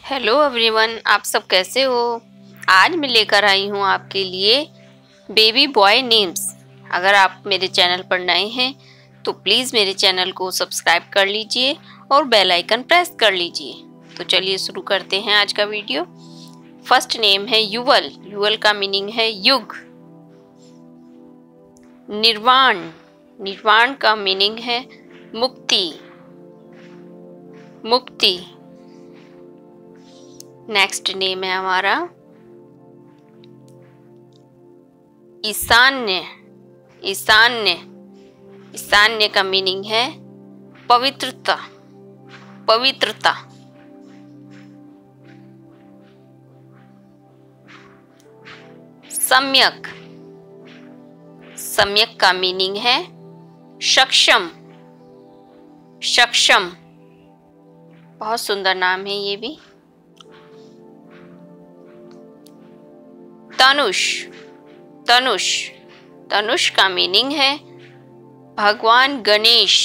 Hello everyone, आप सब कैसे हो। आज मैं लेकर आई हूँ आपके लिए बेबी बॉय नेम्स। अगर आप मेरे चैनल पर नए हैं तो प्लीज़ मेरे चैनल को सब्सक्राइब कर लीजिए और बेल आइकन प्रेस कर लीजिए। तो चलिए शुरू करते हैं आज का वीडियो। फर्स्ट नेम है युवल। युवल का मीनिंग है युग। निर्वाण। निर्वाण का मीनिंग है मुक्ति। मुक्ति। नेक्स्ट नेम है हमारा ईशान्य। ईशान्य। ईशान्य का मीनिंग है पवित्रता। पवित्रता। सम्यक। सम्यक का मीनिंग है सक्षम। सक्षम। बहुत सुंदर नाम है ये भी। तनुष। तनुष। तनुष का मीनिंग है भगवान गणेश।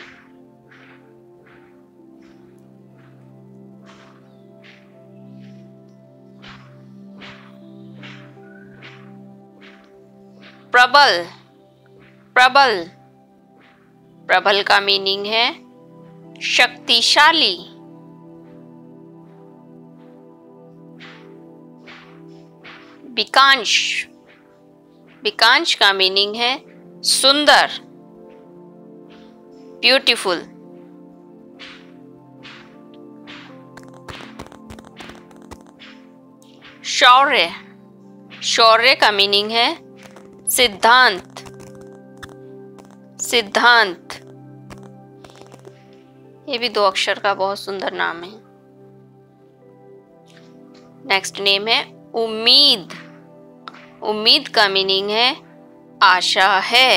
प्रबल। प्रबल। प्रबल का मीनिंग है शक्तिशाली। विकांश। विकांश का मीनिंग है सुंदर। ब्यूटीफुल। शौर्य। शौर्य का मीनिंग है सिद्धांत। सिद्धांत। ये भी 2 अक्षर का बहुत सुंदर नाम है। नेक्स्ट नेम है उम्मीद। उम्मीद का मीनिंग है आशा है।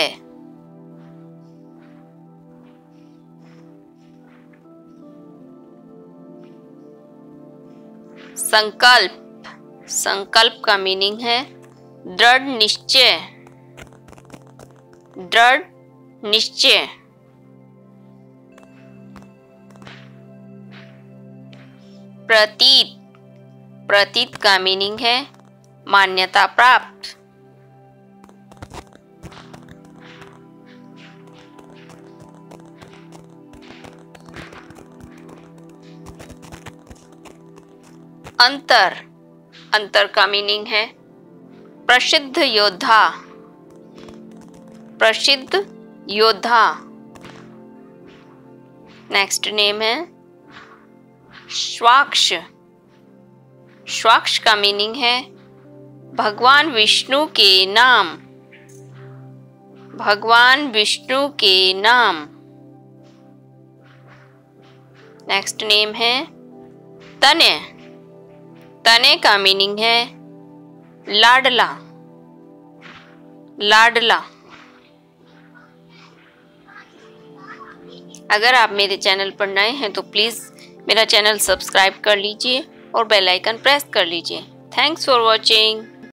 संकल्प। संकल्प का मीनिंग है दृढ़ निश्चय। दृढ़ निश्चय। प्रतीत। प्रतीत का मीनिंग है मान्यता प्राप्त। अंतर। अंतर का मीनिंग है प्रसिद्ध योद्धा। प्रसिद्ध योद्धा। नेक्स्ट नेम है स्वाक्ष। स्वाक्ष का मीनिंग है भगवान विष्णु के नाम। भगवान विष्णु के नाम। नेक्स्ट नेम है तनय। तनय का मीनिंग है लाडला। लाडला। अगर आप मेरे चैनल पर नए हैं तो प्लीज़ मेरा चैनल सब्सक्राइब कर लीजिए और बेल आइकन प्रेस कर लीजिए। Thanks for watching.